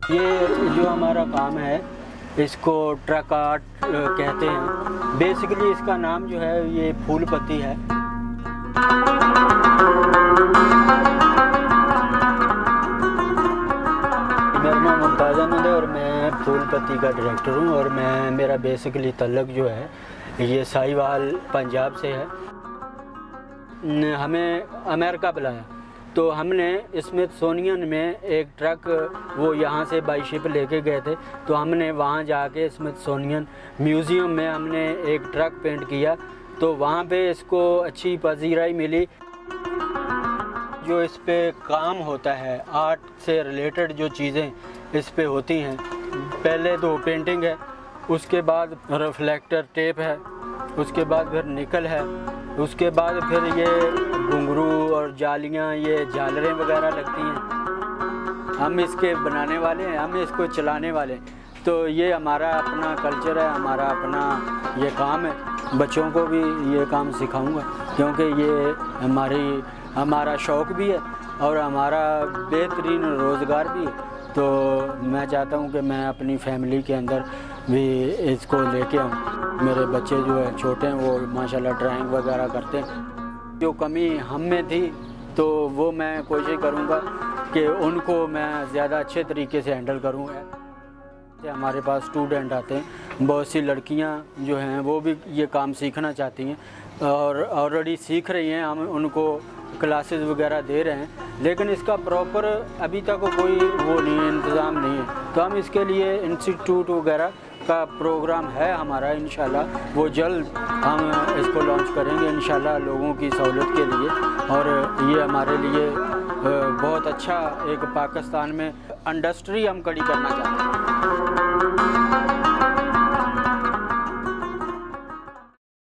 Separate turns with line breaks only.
ये जो हमारा काम है इसको ट्रक आर्ट कहते हैं। बेसिकली इसका नाम जो है ये फूल पत्ती है। मेरा नाम मुमताज़ अहमद है और मैं फूल पत्ती का डायरेक्टर हूँ और मेरा बेसिकली तल्लक जो है ये साहिवाल पंजाब से है। हमें अमेरिका बुलाया तो हमने स्मिथसोनियन में एक ट्रक वो यहाँ से बाई शिप लेके गए थे, तो हमने वहाँ जाके स्मिथसोनियन म्यूज़ियम में हमने एक ट्रक पेंट किया, तो वहाँ पे इसको अच्छी पजीराई मिली। जो इस पे काम होता है आर्ट से रिलेटेड जो चीज़ें इस पे होती हैं, पहले तो पेंटिंग है, उसके बाद रिफ्लेक्टर टेप है, उसके बाद फिर निकल है, उसके बाद फिर ये घुंघरू और जालियाँ, ये झालरें वगैरह लगती हैं। हम इसके बनाने वाले हैं, हम इसको चलाने वाले हैं। तो ये हमारा अपना कल्चर है, हमारा अपना ये काम है। बच्चों को भी ये काम सिखाऊंगा क्योंकि ये हमारा शौक़ भी है और हमारा बेहतरीन रोज़गार भी है। तो मैं चाहता हूँ कि मैं अपनी फैमिली के अंदर भी इसको लेके आऊँ। मेरे बच्चे जो है छोटे हैं वो माशाल्लाह ड्राइंग वगैरह करते हैं। जो कमी हम में थी तो वो मैं कोशिश करूँगा कि उनको मैं ज़्यादा अच्छे तरीके से हैंडल करूँ। हमारे पास स्टूडेंट आते हैं, बहुत सी लड़कियाँ जो हैं वो भी ये काम सीखना चाहती हैं और ऑलरेडी सीख रही हैं। हम उनको क्लासेस वगैरह दे रहे हैं, लेकिन इसका प्रॉपर अभी तक कोई वो नहीं है, इंतज़ाम नहीं है। तो हम इसके लिए इंस्टीट्यूट वगैरह का प्रोग्राम है हमारा, इंशाल्लाह वो जल्द हम इसको लॉन्च करेंगे इंशाल्लाह लोगों की सहूलत के लिए। और ये हमारे लिए बहुत अच्छा एक पाकिस्तान में इंडस्ट्री हम खड़ी करना चाहते हैं।